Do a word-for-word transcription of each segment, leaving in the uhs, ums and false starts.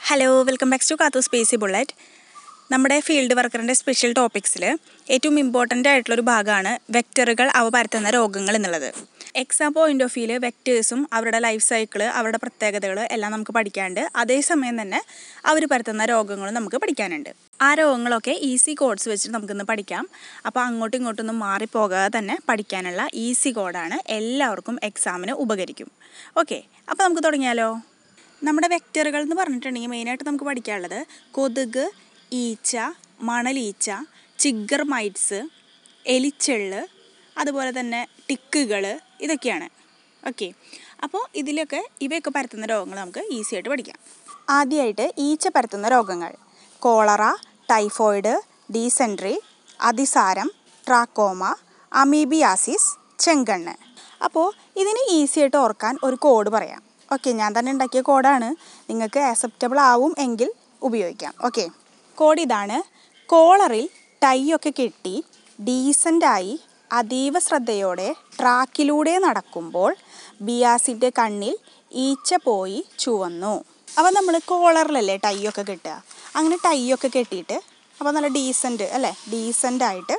Hello welcome back to കാത്തു സ്പേസി ബുള്ളറ്റ്. നമ്മുടെ ഫീൽഡ് വർക്കറിൻ്റെ സ്പെഷ്യൽ ടോപ്പിക്സിൽ ഏറ്റവും ഇമ്പോർട്ടൻ്റ് ആയിട്ടുള്ളൊരു ഭാഗമാണ് വെക്ടറുകൾ അവ പരത്തുന്ന രോഗങ്ങൾ എന്നുള്ളത്. എക്സാം പോയിൻ്റ് ഓഫ് വ്യൂവിൽ വെക്ടേഴ്സും അവരുടെ ലൈഫ് സൈക്കിള് അവരുടെ പ്രത്യേകതകൾ എല്ലാം നമുക്ക് പഠിക്കാനുണ്ട്. അതേസമയം തന്നെ അവർ പരത്തുന്ന രോഗങ്ങളും നമുക്ക് പഠിക്കാനുണ്ട്. ആ രോഗങ്ങളൊക്കെ ഈസി കോഡ്സ് വെച്ചിട്ട് നമുക്കിന്ന് പഠിക്കാം. അപ്പോൾ അങ്ങോട്ടും ഇങ്ങോട്ടൊന്നും മാറിപ്പോകാതെ തന്നെ പഠിക്കാനുള്ള ഈസി കോഡാണ്, എല്ലാവർക്കും എക്സാമിന് ഉപകരിക്കും. ഓക്കെ, അപ്പോൾ നമുക്ക് തുടങ്ങിയാലോ. നമ്മുടെ വെക്ടറുകൾ എന്ന് പറഞ്ഞിട്ടുണ്ടെങ്കിൽ മെയിനായിട്ട് നമുക്ക് പഠിക്കാനുള്ളത് കൊതുക്, ഈച്ച, മണലീച്ച, ചിഗർ മൈറ്റ്സ്, എലിച്ചെള്ള്, അതുപോലെ തന്നെ ടിക്കുകൾ, ഇതൊക്കെയാണ്. ഓക്കെ, അപ്പോൾ ഇതിലൊക്കെ ഇവയൊക്കെ പരത്തുന്ന രോഗങ്ങൾ നമുക്ക് ഈസി ആയിട്ട് പഠിക്കാം. ആദ്യമായിട്ട് ഈച്ച പരത്തുന്ന രോഗങ്ങൾ: കോളറ, ടൈഫോയിഡ്, ഡീസെൻട്രി, അതിസാരം, ട്രാക്കോമ, അമീബിയാസിസ്, ചെങ്കണ്ണ്. അപ്പോൾ ഇതിന് ഈസി ആയിട്ട് ഓർക്കാൻ ഒരു കോഡ് പറയാം. ഓക്കെ, ഞാൻ തന്നെ ഉണ്ടാക്കിയ കോഡാണ്, നിങ്ങൾക്ക് ആക്സെപ്റ്റബിൾ ആവും എങ്കിൽ ഉപയോഗിക്കാം. ഓക്കെ, കോഡ് ഇതാണ്. കോളറിൽ ടൈ ഒക്കെ കെട്ടി ഡീസൻ്റായി അതീവ ശ്രദ്ധയോടെ ട്രാക്കിലൂടെ നടക്കുമ്പോൾ ബിയാസിൻ്റെ കണ്ണിൽ ഈച്ച പോയി ചുവന്നു. അപ്പോൾ നമ്മൾ കോളറിലല്ലേ ടൈ ഒക്കെ കെട്ടുക, അങ്ങനെ ടൈ ഒക്കെ കെട്ടിയിട്ട് അപ്പോൾ നല്ല ഡീസൻറ്റ് അല്ലേ, ഡീസൻ്റായിട്ട്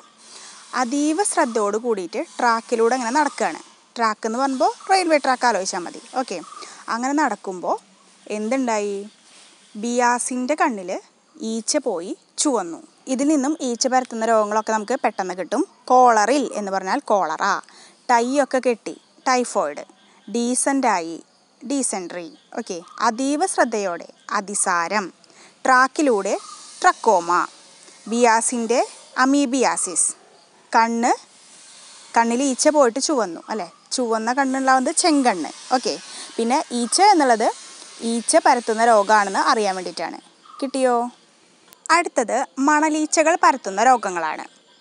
അതീവ ശ്രദ്ധയോട് കൂടിയിട്ട് ട്രാക്കിലൂടെ അങ്ങനെ നടക്കുകയാണ്. ട്രാക്ക് എന്ന് പറയുമ്പോൾ റെയിൽവേ ട്രാക്ക് ആലോചിച്ചാൽ മതി. ഓക്കെ, അങ്ങനെ നടക്കുമ്പോൾ എന്തുണ്ടായി? ബിയാസിൻ്റെ കണ്ണിൽ ഈച്ച പോയി ചുവന്നു. ഇതിൽ നിന്നും ഈച്ച പരത്തുന്ന രോഗങ്ങളൊക്കെ നമുക്ക് പെട്ടെന്ന് കിട്ടും. കോളറിൽ എന്ന് പറഞ്ഞാൽ കോളറ, ടൈ ഒക്കെ കെട്ടി ടൈഫോയിഡ്, ഡീസൻ്റായി ഡീസെൻട്രി, ഓക്കെ, അതീവ ശ്രദ്ധയോടെ അതിസാരം, ട്രാക്കിലൂടെ ട്രക്കോമ, ബിയാസിൻ്റെ അമീബിയാസിസ്, കണ്ണ് കണ്ണിൽ ഈച്ച പോയിട്ട് ചുവന്നു അല്ലേ, ചുവന്ന കണ്ണുണ്ടാവുന്നത് ചെങ്കണ്ണ്. ഓക്കെ, പിന്നെ ഈച്ച എന്നുള്ളത് ഈച്ച പരത്തുന്ന രോഗമാണെന്ന് അറിയാൻ വേണ്ടിയിട്ടാണ്. കിട്ടിയോ? അടുത്തത് മണലീച്ചകൾ പരത്തുന്ന രോഗങ്ങളാണ്.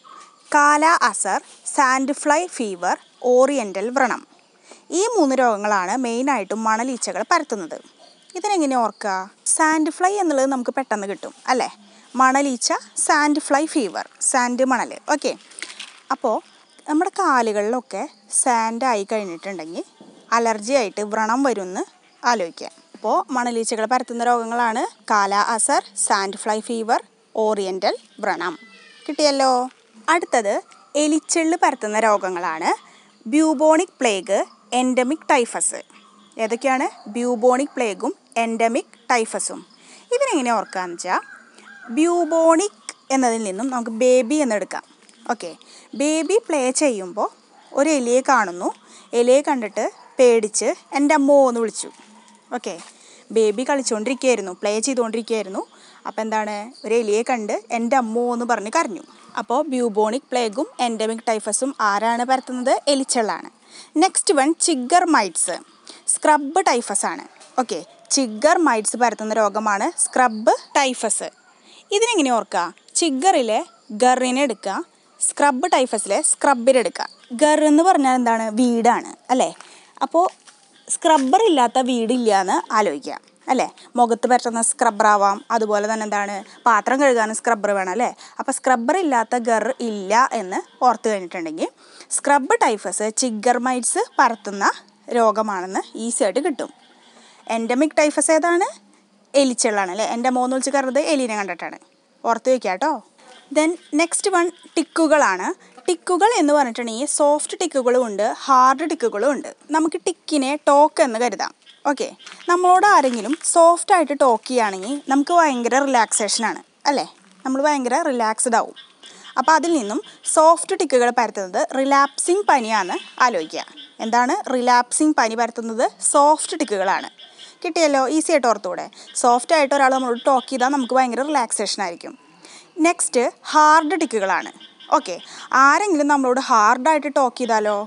Kala azar, sand fly fever, oriental വ്രണം. ഈ മൂന്ന് രോഗങ്ങളാണ് മെയിനായിട്ടും മണലീച്ചകൾ പരത്തുന്നത്. ഇതിനെങ്ങനെ ഓർക്കുക? സാൻഡ് ഫ്ലൈ എന്നുള്ളത് നമുക്ക് പെട്ടെന്ന് കിട്ടും അല്ലേ. മണലീച്ച, സാൻഡ് ഫ്ലൈ ഫീവർ, സാൻഡ് മണൽ. ഓക്കെ, അപ്പോൾ നമ്മുടെ കാലുകളിലൊക്കെ സാൻഡ് ആയി കഴിഞ്ഞിട്ടുണ്ടെങ്കിൽ അലർജി ആയിട്ട് വ്രണം വരുമെന്ന് ആലോചിക്കുക. അപ്പോൾ മണലീച്ചകൾ പരത്തുന്ന രോഗങ്ങളാണ് kala azar, sand fly fever, oriental വ്രണം. കിട്ടിയല്ലോ. അടുത്തത് എലിച്ചെള്ള് പരത്തുന്ന രോഗങ്ങളാണ്. Bubonic plague, endemic typhus. ഏതൊക്കെയാണ്? ബ്യൂബോണിക് പ്ലേഗും എൻഡമിക് ടൈഫസും. ഇതിനെങ്ങനെ ഓർക്കാന്ന് വെച്ചാൽ ബ്യൂബോണിക് എന്നതിൽ നിന്നും നമുക്ക് ബേബി എന്നെടുക്കാം. ഓക്കെ, ബേബി പ്ലേ ചെയ്യുമ്പോൾ ഒരു എലിയെ കാണുന്നു. എലിയെ കണ്ടിട്ട് പേടിച്ച് എൻ്റെ അമ്മോ എന്ന് വിളിച്ചു. ഓക്കെ, ബേബി കളിച്ചുകൊണ്ടിരിക്കുകയായിരുന്നു, പ്ലേ ചെയ്തുകൊണ്ടിരിക്കുകയായിരുന്നു. അപ്പോൾ എന്താണ്, ഒരു എലിയെ കണ്ട് എൻ്റെ അമ്മോ എന്ന് പറഞ്ഞ് കരഞ്ഞു. അപ്പോൾ ബ്യൂബോണിക് പ്ലേഗും എൻഡമിക് ടൈഫസും ആരാണ് പരത്തുന്നത്? എലിച്ചെള്ളാണ്. Next one chigger mites, scrub typhus ആണ്. ഓക്കെ, ചിഗർ മൈറ്റ്സ് പരത്തുന്ന രോഗമാണ് സ്ക്രബ് ടൈഫസ്. ഇതിനെങ്ങനെ ഓർക്കുക? ചിഗറിലെ ഗറിനെ എടുക്കുക, സ്ക്രബ് ടൈഫസിലെ സ്ക്രബിനെടുക്കുക. ഗർ എന്ന് പറഞ്ഞാൽ എന്താണ്? വീടാണ് അല്ലേ. അപ്പോൾ സ്ക്രബ്ബർ ഇല്ലാത്ത വീടില്ല എന്ന് ആലോചിക്കുക അല്ലേ. മുഖത്ത് പരത്തുന്ന സ്ക്രബ്ബർ ആവാം, അതുപോലെ തന്നെ എന്താണ്, പാത്രം കഴുകാനും സ്ക്രബ്ബർ വേണം അല്ലേ. അപ്പോൾ സ്ക്രബ്ബർ ഇല്ലാത്ത ഗർ ഇല്ല എന്ന് ഓർത്ത് കഴിഞ്ഞിട്ടുണ്ടെങ്കിൽ സ്ക്രബ് ടൈഫസ് ചിഗർ മൈറ്റ്സ് പരത്തുന്ന രോഗമാണെന്ന് ഈസി ആയിട്ട് കിട്ടും. എൻഡമിക് ടൈഫസ് ഏതാണ്? എലിച്ചെള്ളാണ് അല്ലേ. എൻ്റെ മോന്ന് വിളിച്ച് കയറുന്നത് എലീനെ കണ്ടിട്ടാണ്, ഓർത്ത് വയ്ക്കുക കേട്ടോ. ദെൻ നെക്സ്റ്റ് വൺ ടിക്കുകളാണ്. ടിക്കുകൾ എന്ന് പറഞ്ഞിട്ടുണ്ടെങ്കിൽ സോഫ്റ്റ് ടിക്കുകളും ഉണ്ട്, ഹാർഡ് ടിക്കുകളും ഉണ്ട്. നമുക്ക് ടിക്കിനെ ടോക്ക് എന്ന് കരുതാം. ഓക്കെ, നമ്മളോട് ആരെങ്കിലും സോഫ്റ്റായിട്ട് ടോക്ക് ചെയ്യുകയാണെങ്കിൽ നമുക്ക് ഭയങ്കര റിലാക്സേഷനാണ് അല്ലേ, നമ്മൾ ഭയങ്കര റിലാക്സ്ഡ് ആവും. അപ്പോൾ അതിൽ നിന്നും സോഫ്റ്റ് ടിക്കുകൾ പരത്തുന്നത് റിലാപ്സിങ് പനിയാണെന്ന് ആലോചിക്കുക. എന്താണ് റിലാപ്സിങ് പനി പരത്തുന്നത്? സോഫ്റ്റ് ടിക്കുകളാണ്. കിട്ടിയല്ലോ, ഈസി ആയിട്ട് ഓർത്തൂടെ. സോഫ്റ്റായിട്ട് ഒരാൾ നമ്മളോട് ടോക്ക് ചെയ്താൽ നമുക്ക് ഭയങ്കര റിലാക്സേഷൻ ആയിരിക്കും. Next hard ടിക്കുകളാണ്. ഓക്കെ, ആരെങ്കിലും നമ്മളോട് ഹാർഡായിട്ട് ടോക്ക് ചെയ്താലോ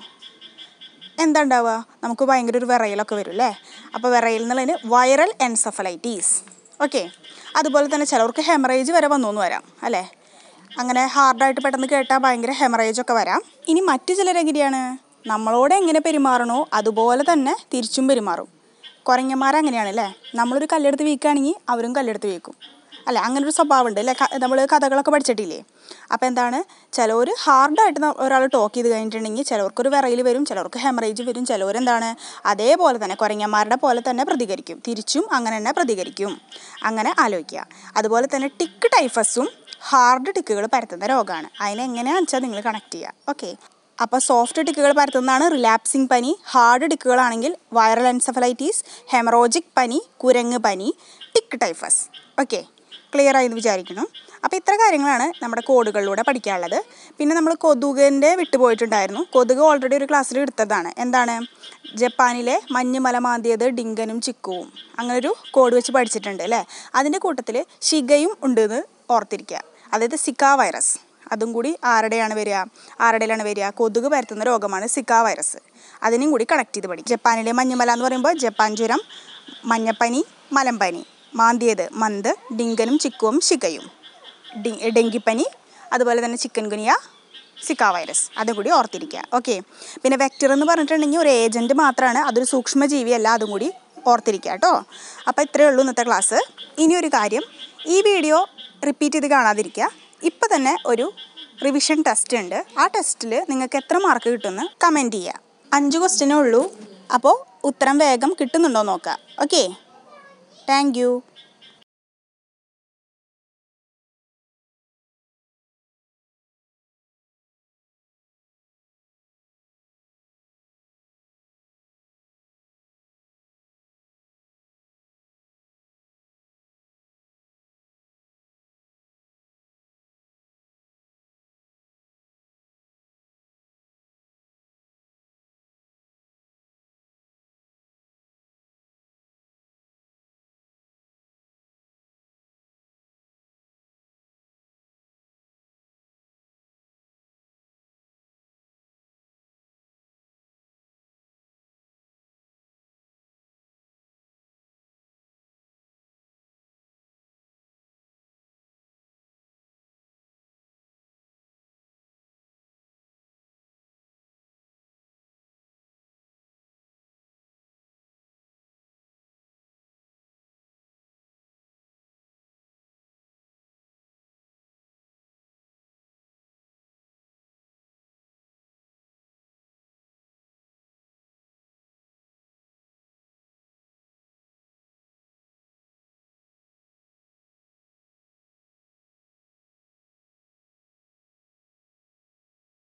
എന്താ ഉണ്ടാവുക? നമുക്ക് ഭയങ്കര ഒരു വിറയലൊക്കെ വരും അല്ലേ. അപ്പോൾ വിറയൽ എന്നുള്ളതിന് വൈറൽ എൻസെഫലൈറ്റീസ്. ഓക്കെ, അതുപോലെ തന്നെ ചിലവർക്ക് ഹെമറേജ് വരെ വന്നു എന്ന് വരാം അല്ലേ. അങ്ങനെ ഹാർഡായിട്ട് പെട്ടെന്ന് കേട്ടാൽ ഭയങ്കര ഹെമറേജൊക്കെ വരാം. ഇനി മറ്റു ചിലരെങ്ങനെയാണ്? നമ്മളോട് എങ്ങനെ പെരുമാറണോ അതുപോലെ തന്നെ തിരിച്ചും പെരുമാറും. കുരങ്ങന്മാരങ്ങനെയാണ് അല്ലേ. നമ്മളൊരു കല്ലെടുത്ത് വീക്കുകയാണെങ്കിൽ അവരും കല്ലെടുത്ത് വീക്കും അല്ല അങ്ങനെ ഒരു സ്വഭാവം ഉണ്ട് അല്ലേ, നമ്മൾ കഥകളൊക്കെ പഠിച്ചിട്ടില്ലേ. അപ്പോൾ എന്താണ്, ചിലവർ ഹാർഡായിട്ട് ഒരാൾ ടോക്ക് ചെയ്ത് കഴിഞ്ഞിട്ടുണ്ടെങ്കിൽ ചിലവർക്കൊരു വിറയിൽ വരും, ചിലവർക്ക് ഹെമറേജ് വരും, ചിലവരെന്താണ് അതേപോലെ തന്നെ കുരങ്ങന്മാരുടെ പോലെ തന്നെ പ്രതികരിക്കും, തിരിച്ചും അങ്ങനെ തന്നെ പ്രതികരിക്കും. അങ്ങനെ ആലോചിക്കുക. അതുപോലെ തന്നെ ടിക്ക് ടൈഫസും ഹാർഡ് ടിക്കുകൾ പരത്തുന്ന രോഗമാണ്. അതിനെങ്ങനെയാണെന്ന് വെച്ചാൽ നിങ്ങൾ കണക്ട് ചെയ്യുക. ഓക്കെ, അപ്പോൾ സോഫ്റ്റ് ടിക്കുകൾ പരത്തുന്നതാണ് റിലാപ്സിങ് പനി. ഹാർഡ് ടിക്കുകളാണെങ്കിൽ വൈറൽ എൻസെഫലൈറ്റീസ്, ഹെമറോജിക് പനി, കുരങ്ങ് പനി, ടിക്ക് ടൈഫസ്. ഓക്കെ, ക്ലിയർ ആയി എന്ന് വിചാരിക്കുന്നു. അപ്പോൾ ഇത്ര കാര്യങ്ങളാണ് നമ്മുടെ കോഡുകളിലൂടെ പഠിക്കാനുള്ളത്. പിന്നെ നമ്മൾ കൊതുകിൻ്റെ വിട്ടുപോയിട്ടുണ്ടായിരുന്നു. കൊതുക് ഓൾറെഡി ഒരു ക്ലാസ്സിൽ എടുത്തതാണ്. എന്താണ്, ജപ്പാനിലെ മഞ്ഞുമല മാന്തിയത് ഡിങ്കനും ചിക്കുവും, അങ്ങനൊരു കോഡ് വെച്ച് പഠിച്ചിട്ടുണ്ട് അല്ലേ. അതിൻ്റെ കൂട്ടത്തിൽ ഷിഗയും ഉണ്ടെന്ന് ഓർത്തിരിക്കുക. അതായത് സിക്ക വൈറസ്, അതും കൂടി ആരുടെയാണ് വരിക, ആരുടെയിലാണ് വരിക, കൊതുക് പരത്തുന്ന രോഗമാണ് സിക്ക വൈറസ്. അതിനും കൂടി കണക്ട് ചെയ്ത് പഠിക്കും. ജപ്പാനിലെ മഞ്ഞുമല എന്ന് പറയുമ്പോൾ ജപ്പാൻ ചുരം, മഞ്ഞപ്പനി, മലമ്പനി, മാന്തിയത് മന്ത്, ഡിങ്കനും ചിക്കുവും ഷിഗയും, ഡി ഡെങ്കിപ്പനി, അതുപോലെ തന്നെ ചിക്കൻ ഗുനിയ, സിക്ക വൈറസ്, അതും കൂടി ഓർത്തിരിക്കുക. ഓക്കെ, പിന്നെ വെക്ടർ എന്ന് പറഞ്ഞിട്ടുണ്ടെങ്കിൽ ഒരു ഏജൻറ്റ് മാത്രമാണ്, അതൊരു സൂക്ഷ്മജീവിയല്ല, അതും കൂടി ഓർത്തിരിക്കുക കേട്ടോ. അപ്പോൾ ഇത്രയേ ഉള്ളൂ ഇന്നത്തെ ക്ലാസ്. ഇനിയൊരു കാര്യം, ഈ വീഡിയോ റിപ്പീറ്റ് ചെയ്ത് കാണാതിരിക്കുക. ഇപ്പോൾ തന്നെ ഒരു റിവിഷൻ ടെസ്റ്റ് ഉണ്ട്. ആ ടെസ്റ്റിൽ നിങ്ങൾക്ക് എത്ര മാർക്ക് കിട്ടുമെന്ന് കമൻറ്റ് ചെയ്യുക. അഞ്ച് ക്വസ്റ്റ്യനേ ഉള്ളൂ. അപ്പോൾ ഉത്തരം വേഗം കിട്ടുന്നുണ്ടോ നോക്കുക. Okay, thank U.